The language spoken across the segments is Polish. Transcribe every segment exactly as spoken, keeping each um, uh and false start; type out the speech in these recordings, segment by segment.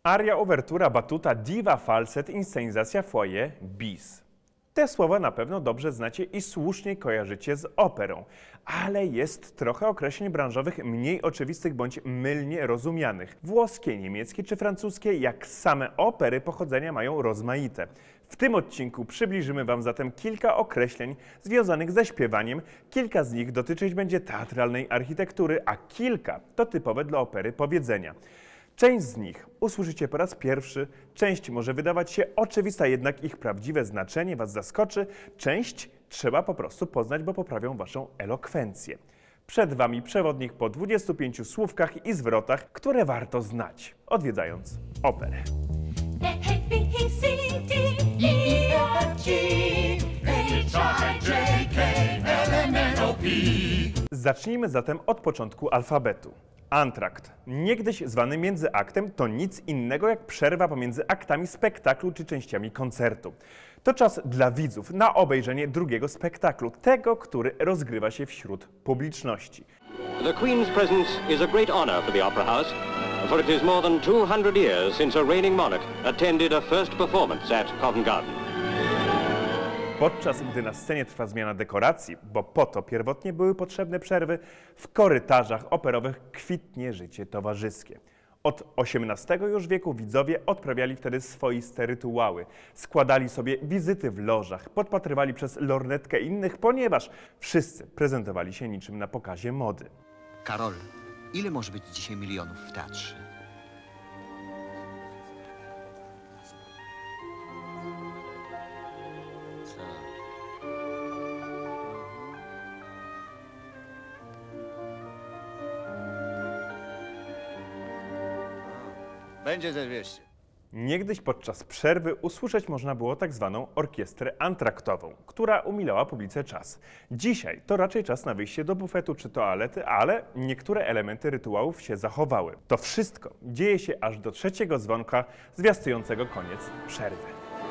Aria uwertura batuta diva falset inscenizacja foyer bis. Te słowa na pewno dobrze znacie i słusznie kojarzycie z operą, ale jest trochę określeń branżowych mniej oczywistych bądź mylnie rozumianych. Włoskie, niemieckie czy francuskie, jak same opery, pochodzenia mają rozmaite. W tym odcinku przybliżymy Wam zatem kilka określeń związanych ze śpiewaniem, kilka z nich dotyczyć będzie teatralnej architektury, a kilka to typowe dla opery powiedzenia. Część z nich usłyszycie po raz pierwszy, część może wydawać się oczywista, jednak ich prawdziwe znaczenie Was zaskoczy, część trzeba po prostu poznać, bo poprawią Waszą elokwencję. Przed Wami przewodnik po dwudziestu pięciu słówkach i zwrotach, które warto znać, odwiedzając operę. Zacznijmy zatem od początku alfabetu. Antrakt, niegdyś zwany międzyaktem, to nic innego jak przerwa pomiędzy aktami spektaklu czy częściami koncertu. To czas dla widzów na obejrzenie drugiego spektaklu, tego, który rozgrywa się wśród publiczności. The Queen's presence is a great honor for the Opera House, for it is more than two hundred years since a reigning monarch attended a first performance at Covent Garden. Podczas gdy na scenie trwa zmiana dekoracji, bo po to pierwotnie były potrzebne przerwy, w korytarzach operowych kwitnie życie towarzyskie. Od osiemnastego już wieku widzowie odprawiali wtedy swoiste rytuały. Składali sobie wizyty w lożach, podpatrywali przez lornetkę innych, ponieważ wszyscy prezentowali się niczym na pokazie mody. Karol, ile może być dzisiaj milionów w teatrze? Będzie ze dwieście. Niegdyś podczas przerwy usłyszeć można było tak zwaną orkiestrę antraktową, która umilała publice czas. Dzisiaj to raczej czas na wyjście do bufetu czy toalety, ale niektóre elementy rytuałów się zachowały. To wszystko dzieje się aż do trzeciego dzwonka zwiastującego koniec przerwy.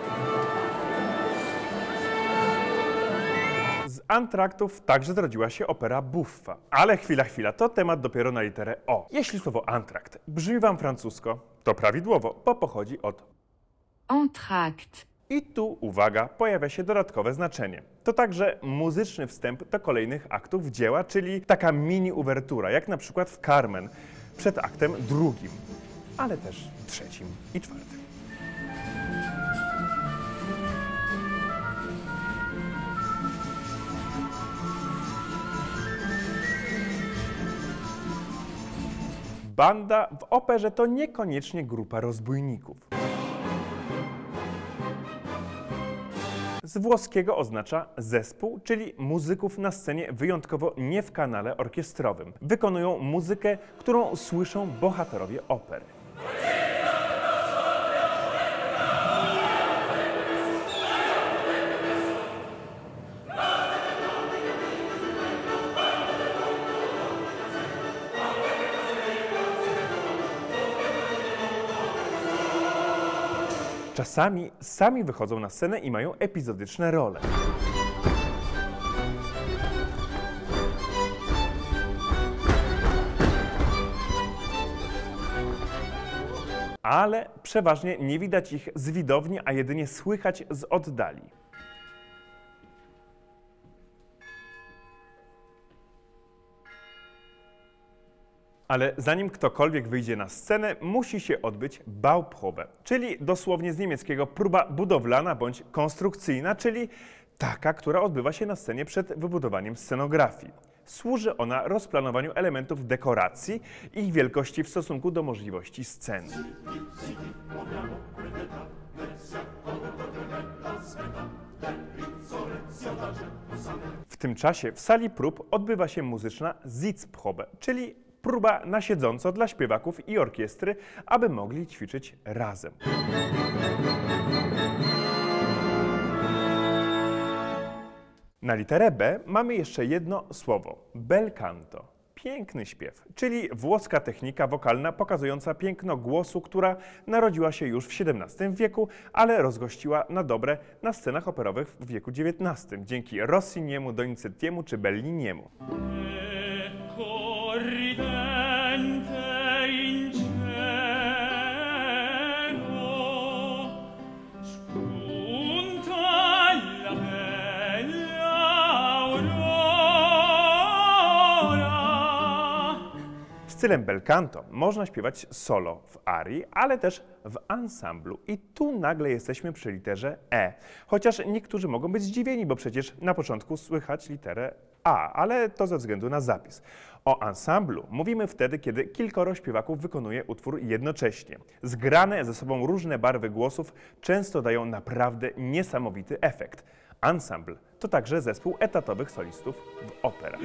Z antraktów także zrodziła się opera buffa. Ale chwila, chwila, to temat dopiero na literę O. Jeśli słowo antrakt brzmi Wam francusko, to prawidłowo, bo pochodzi od entracte. I tu, uwaga, pojawia się dodatkowe znaczenie. To także muzyczny wstęp do kolejnych aktów dzieła, czyli taka mini uwertura, jak na przykład w Carmen, przed aktem drugim, ale też trzecim i czwartym. Banda w operze to niekoniecznie grupa rozbójników. Z włoskiego oznacza zespół, czyli muzyków na scenie, wyjątkowo nie w kanale orkiestrowym. Wykonują muzykę, którą słyszą bohaterowie opery. Czasami sami wychodzą na scenę i mają epizodyczne role. Ale przeważnie nie widać ich z widowni, a jedynie słychać z oddali. Ale zanim ktokolwiek wyjdzie na scenę, musi się odbyć Bauprobe, czyli dosłownie z niemieckiego próba budowlana bądź konstrukcyjna, czyli taka, która odbywa się na scenie przed wybudowaniem scenografii. Służy ona rozplanowaniu elementów dekoracji i ich wielkości w stosunku do możliwości sceny. W tym czasie w sali prób odbywa się muzyczna Sitzprobe, czyli próba na siedząco dla śpiewaków i orkiestry, aby mogli ćwiczyć razem. Na literę B mamy jeszcze jedno słowo – bel canto. Piękny śpiew, czyli włoska technika wokalna pokazująca piękno głosu, która narodziła się już w siedemnastym wieku, ale rozgościła na dobre na scenach operowych w wieku dziewiętnastym dzięki Rossiniemu, Donizettiemu czy Belliniemu. Stylem bel canto można śpiewać solo w arii, ale też w ansamblu. I tu nagle jesteśmy przy literze E. Chociaż niektórzy mogą być zdziwieni, bo przecież na początku słychać literę A, ale to ze względu na zapis. O ansamblu mówimy wtedy, kiedy kilkoro śpiewaków wykonuje utwór jednocześnie. Zgrane ze sobą różne barwy głosów często dają naprawdę niesamowity efekt. Ansambl to także zespół etatowych solistów w operach.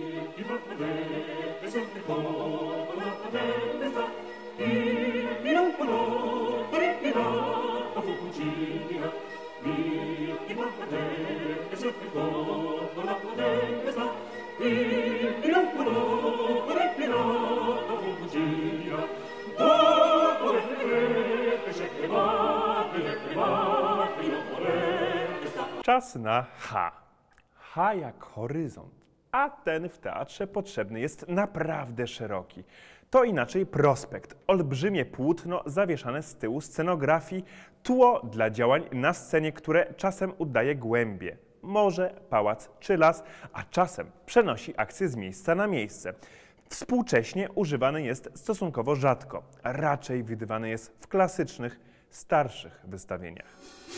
Czas na H. H jak horyzont, a ten w teatrze potrzebny jest naprawdę szeroki. To inaczej prospekt, olbrzymie płótno zawieszane z tyłu scenografii, tło dla działań na scenie, które czasem udaje głębie. Morze, pałac czy las, a czasem przenosi akcję z miejsca na miejsce. Współcześnie używany jest stosunkowo rzadko, raczej widywany jest w klasycznych, starszych wystawieniach.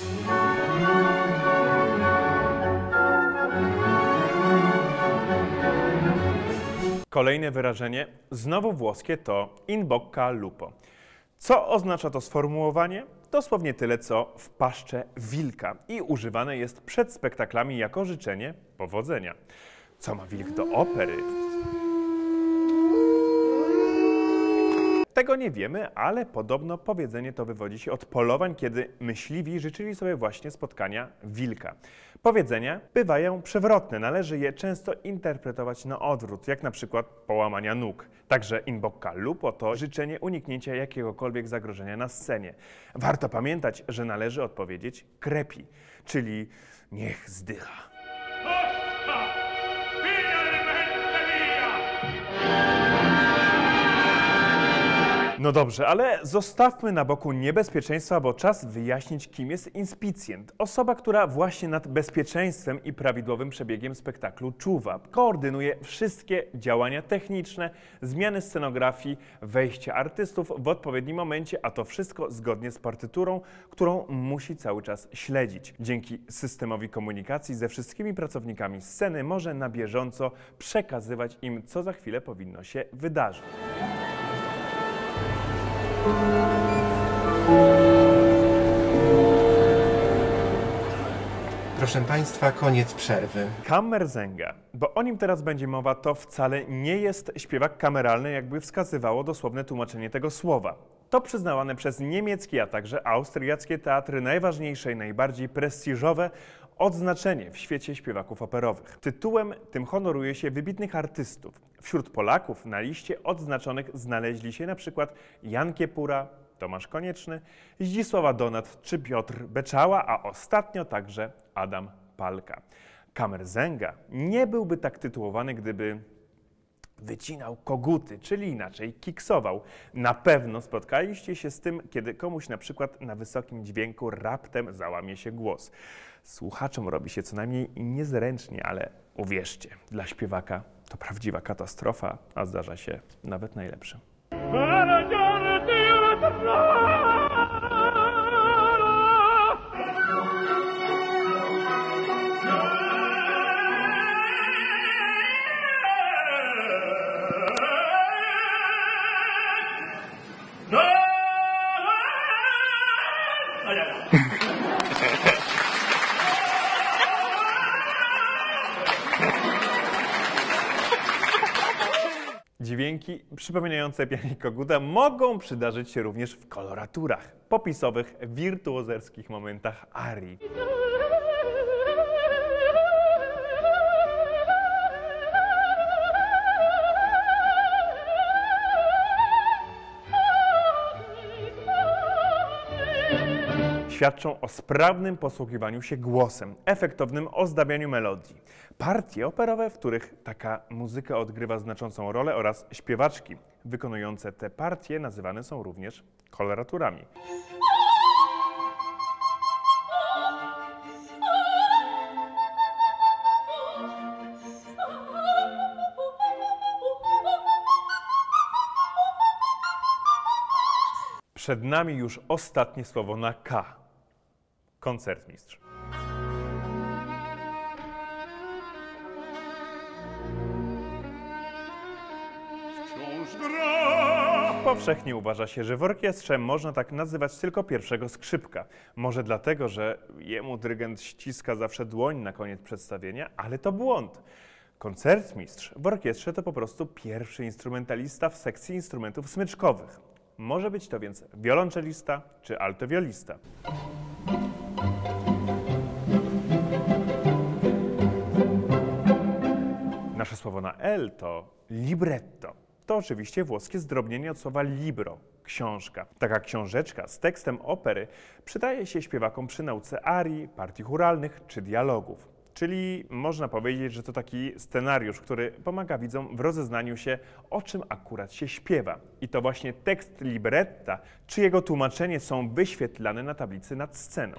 Kolejne wyrażenie, znowu włoskie, to in bocca al lupo. Co oznacza to sformułowanie? Dosłownie tyle, co w paszcze wilka i używane jest przed spektaklami jako życzenie powodzenia. Co ma wilk do opery? Tego nie wiemy, ale podobno powiedzenie to wywodzi się od polowań, kiedy myśliwi życzyli sobie właśnie spotkania wilka. Powiedzenia bywają przewrotne, należy je często interpretować na odwrót, jak na przykład połamania nóg. Także in bocca al lupo to życzenie uniknięcia jakiegokolwiek zagrożenia na scenie. Warto pamiętać, że należy odpowiedzieć crepi, czyli niech zdycha. No dobrze, ale zostawmy na boku niebezpieczeństwa, bo czas wyjaśnić, kim jest inspicjent. Osoba, która właśnie nad bezpieczeństwem i prawidłowym przebiegiem spektaklu czuwa. Koordynuje wszystkie działania techniczne, zmiany scenografii, wejście artystów w odpowiednim momencie, a to wszystko zgodnie z partyturą, którą musi cały czas śledzić. Dzięki systemowi komunikacji ze wszystkimi pracownikami sceny może na bieżąco przekazywać im, co za chwilę powinno się wydarzyć. Proszę Państwa, koniec przerwy. Kammersänger, bo o nim teraz będzie mowa, to wcale nie jest śpiewak kameralny, jakby wskazywało dosłowne tłumaczenie tego słowa. To przyznawane przez niemieckie, a także austriackie teatry najważniejsze i najbardziej prestiżowe odznaczenie w świecie śpiewaków operowych. Tytułem tym honoruje się wybitnych artystów. Wśród Polaków na liście odznaczonych znaleźli się na przykład Jan Kiepura, Tomasz Konieczny, Zdzisława Donat czy Piotr Beczała, a ostatnio także Adam Palka. Kammersänger nie byłby tak tytułowany, gdyby wycinał koguty, czyli inaczej kiksował. Na pewno spotkaliście się z tym, kiedy komuś na przykład na wysokim dźwięku raptem załamie się głos. Słuchaczom robi się co najmniej niezręcznie, ale uwierzcie, dla śpiewaka to prawdziwa katastrofa, a zdarza się nawet najlepszym. Dźwięki przypominające pianie koguta mogą przydarzyć się również w koloraturach, popisowych, wirtuozerskich momentach arii. Świadczą o sprawnym posługiwaniu się głosem, efektownym ozdabianiu melodii. Partie operowe, w których taka muzyka odgrywa znaczącą rolę, oraz śpiewaczki wykonujące te partie nazywane są również koloraturami. Przed nami już ostatnie słowo na K. Koncertmistrz. Powszechnie uważa się, że w orkiestrze można tak nazywać tylko pierwszego skrzypka. Może dlatego, że jemu dyrygent ściska zawsze dłoń na koniec przedstawienia, ale to błąd. Koncertmistrz w orkiestrze to po prostu pierwszy instrumentalista w sekcji instrumentów smyczkowych. Może być to więc wiolonczelista czy altowiolista. Nasze słowo na L to libretto. To oczywiście włoskie zdrobnienie od słowa libro, książka. Taka książeczka z tekstem opery przydaje się śpiewakom przy nauce arii, partii chóralnych czy dialogów. Czyli można powiedzieć, że to taki scenariusz, który pomaga widzom w rozeznaniu się, o czym akurat się śpiewa. I to właśnie tekst libretta czy jego tłumaczenie są wyświetlane na tablicy nad sceną.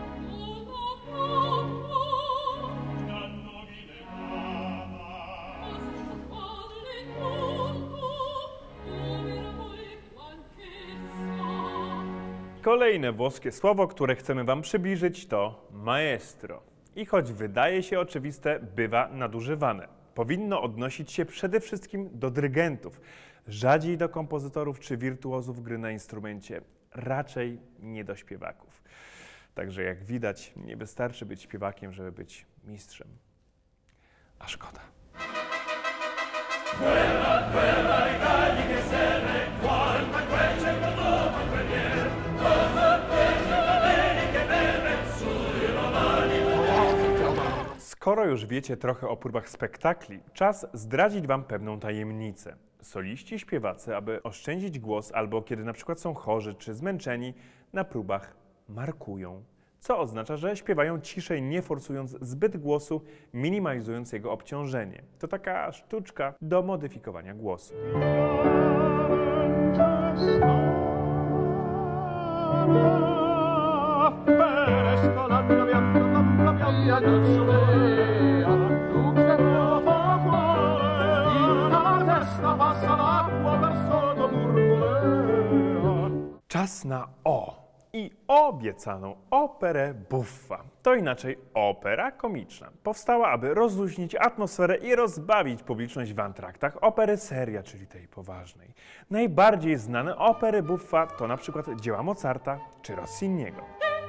Kolejne włoskie słowo, które chcemy Wam przybliżyć, to maestro. I choć wydaje się oczywiste, bywa nadużywane. Powinno odnosić się przede wszystkim do dyrygentów, rzadziej do kompozytorów czy wirtuozów gry na instrumencie, raczej nie do śpiewaków. Także jak widać, nie wystarczy być śpiewakiem, żeby być mistrzem. A szkoda. Skoro już wiecie trochę o próbach spektakli, czas zdradzić Wam pewną tajemnicę. Soliści i śpiewacy, aby oszczędzić głos albo kiedy na przykład są chorzy czy zmęczeni, na próbach markują. Co oznacza, że śpiewają ciszej, nie forsując zbyt głosu, minimalizując jego obciążenie. To taka sztuczka do modyfikowania głosu. Czas na O i obiecaną operę buffa. To inaczej opera komiczna. Powstała, aby rozluźnić atmosferę i rozbawić publiczność w antraktach opery seria, czyli tej poważnej. Najbardziej znane opery buffa to na przykład dzieła Mozarta czy Rossiniego.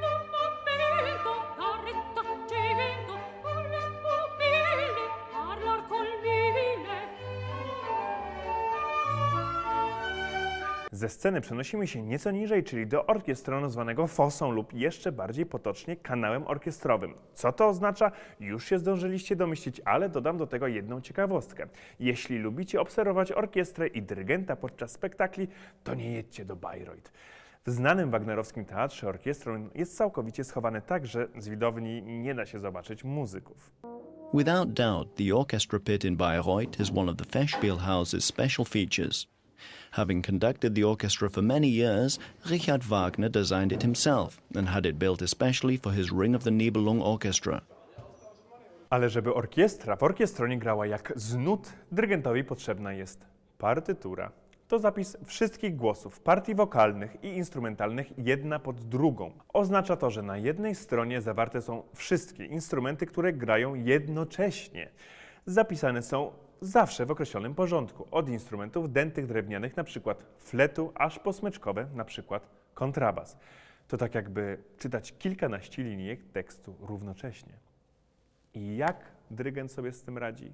Ze sceny przenosimy się nieco niżej, czyli do orkiestronu zwanego fossą lub jeszcze bardziej potocznie kanałem orkiestrowym. Co to oznacza? Już się zdążyliście domyślić, ale dodam do tego jedną ciekawostkę. Jeśli lubicie obserwować orkiestrę i dyrygenta podczas spektakli, to nie jedźcie do Bayreuth. W znanym wagnerowskim teatrze orkiestron jest całkowicie schowane tak, że z widowni nie da się zobaczyć muzyków. Without doubt, the orchestra pit in Bayreuth is one of the Festspielhaus's special features. Having conducted the orchestra for many years, Richard Wagner designed it himself and had it built especially for his Ring of the Nibelung Orchestra. Ale żeby orkiestra w orkiestronie grała jak z nut, dyrygentowi potrzebna jest partytura. To zapis wszystkich głosów, partii wokalnych i instrumentalnych jedna pod drugą. Oznacza to, że na jednej stronie zawarte są wszystkie instrumenty, które grają jednocześnie. Zapisane są zawsze w określonym porządku, od instrumentów dętych drewnianych, np. fletu, aż po smyczkowe, np. kontrabas. To tak jakby czytać kilkanaście linijek tekstu równocześnie. I jak dyrygent sobie z tym radzi?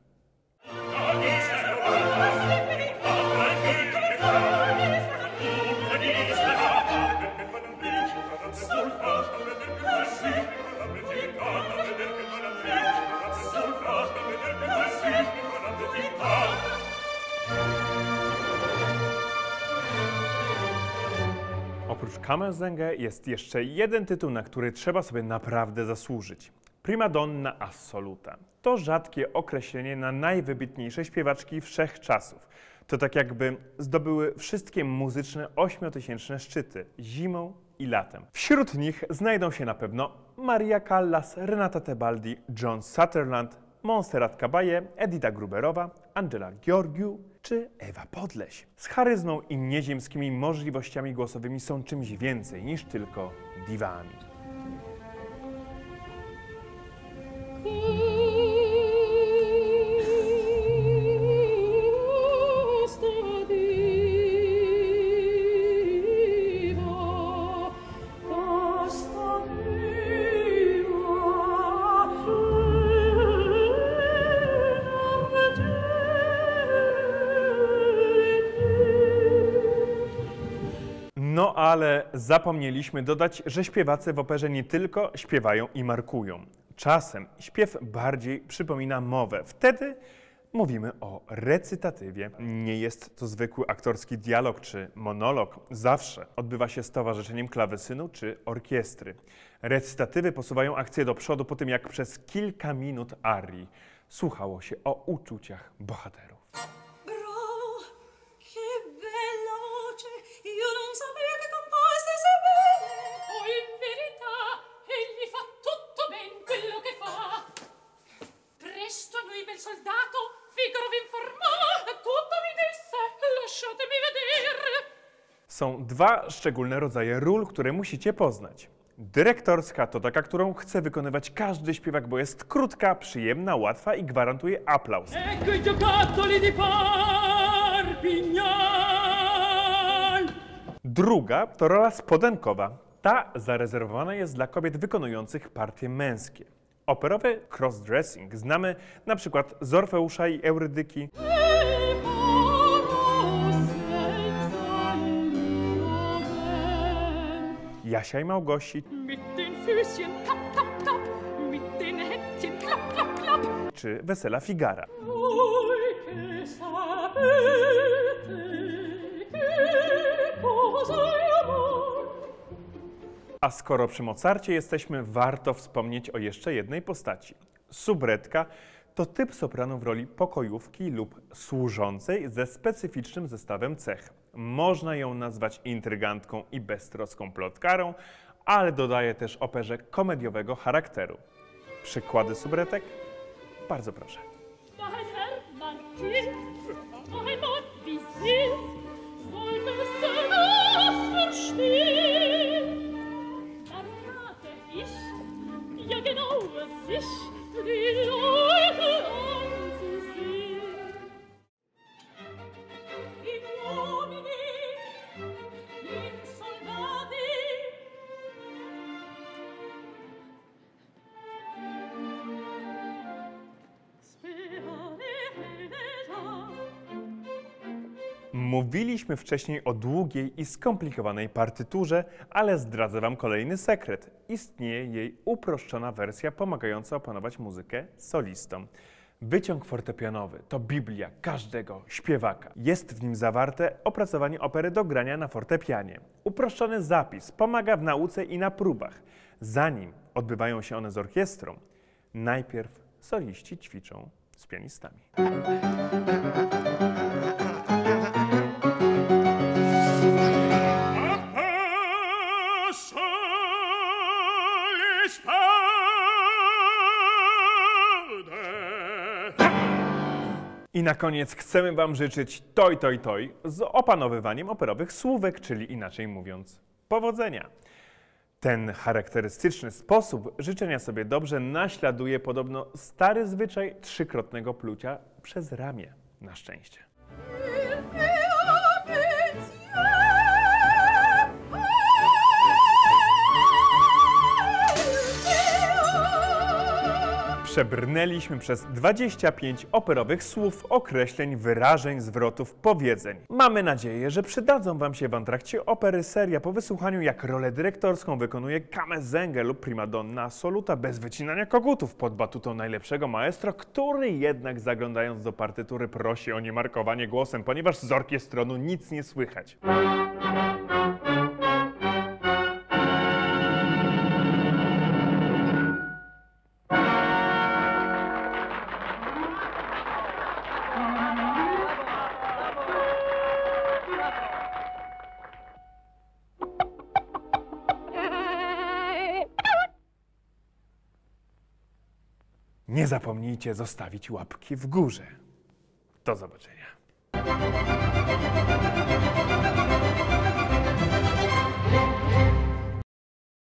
Oprócz Kammersänger jest jeszcze jeden tytuł, na który trzeba sobie naprawdę zasłużyć. Primadonna assoluta. To rzadkie określenie na najwybitniejsze śpiewaczki wszechczasów. To tak jakby zdobyły wszystkie muzyczne ośmiotysięczne szczyty zimą i latem. Wśród nich znajdą się na pewno Maria Callas, Renata Tebaldi, John Sutherland, Montserrat Caballé, Edita Gruberowa, Angela Gheorghiu czy Ewa Podleś. Z charyzmą i nieziemskimi możliwościami głosowymi są czymś więcej niż tylko diwami. No ale zapomnieliśmy dodać, że śpiewacy w operze nie tylko śpiewają i markują. Czasem śpiew bardziej przypomina mowę. Wtedy mówimy o recytatywie. Nie jest to zwykły aktorski dialog czy monolog. Zawsze odbywa się z towarzyszeniem klawesynu czy orkiestry. Recytatywy posuwają akcję do przodu po tym, jak przez kilka minut arii słuchało się o uczuciach bohaterów. Są dwa szczególne rodzaje ról, które musicie poznać. Dyrektorska to taka, którą chce wykonywać każdy śpiewak, bo jest krótka, przyjemna, łatwa i gwarantuje aplauz. Druga to rola spodenkowa. Ta zarezerwowana jest dla kobiet wykonujących partie męskie. Operowy crossdressing znamy na przykład z Orfeusza i Eurydyki, Jasia i Małgosi, czy Wesela Figara. A skoro przy Mozarcie jesteśmy, warto wspomnieć o jeszcze jednej postaci. Subretka to typ sopranu w roli pokojówki lub służącej ze specyficznym zestawem cech. Można ją nazwać intrygantką i beztroską plotkarą, ale dodaje też operze komediowego charakteru. Przykłady subretek? Bardzo proszę. Mówiliśmy wcześniej o długiej i skomplikowanej partyturze, ale zdradzę Wam kolejny sekret. Istnieje jej uproszczona wersja pomagająca opanować muzykę solistom. Wyciąg fortepianowy to Biblia każdego śpiewaka. Jest w nim zawarte opracowanie opery do grania na fortepianie. Uproszczony zapis pomaga w nauce i na próbach. Zanim odbywają się one z orkiestrą, najpierw soliści ćwiczą z pianistami. I na koniec chcemy Wam życzyć toj, toj, toj z opanowywaniem operowych słówek, czyli inaczej mówiąc, powodzenia. Ten charakterystyczny sposób życzenia sobie dobrze naśladuje podobno stary zwyczaj trzykrotnego plucia przez ramię na szczęście. Przebrnęliśmy przez dwadzieścia pięć operowych słów, określeń, wyrażeń, zwrotów, powiedzeń. Mamy nadzieję, że przydadzą Wam się w trakcie opery seria po wysłuchaniu, jak rolę dyrektorską wykonuje Kamezengę lub primadonna assoluta bez wycinania kogutów pod batutą najlepszego maestro, który jednak zaglądając do partytury prosi o niemarkowanie głosem, ponieważ z orkiestronu nic nie słychać. Nie zapomnijcie zostawić łapki w górze. Do zobaczenia. Zapraszam.